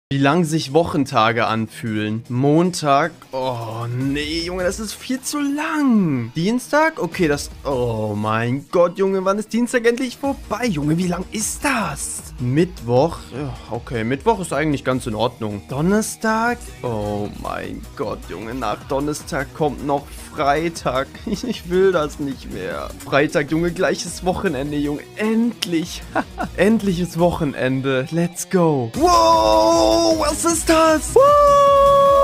Wie lang sich Wochentage anfühlen. Montag. Oh, nee, Junge, das ist viel zu lang. Dienstag? Okay, das... Oh mein Gott, Junge, wann ist Dienstag endlich vorbei? Junge, wie lang ist das? Mittwoch? Ja, okay, Mittwoch ist eigentlich ganz in Ordnung. Donnerstag? Oh mein Gott, Junge, nach Donnerstag kommt noch Freitag. Ich will das nicht mehr. Freitag, Junge, gleiches Wochenende, Junge. Endlich. Endliches Wochenende. Let's go. Wow, was ist das? Wow.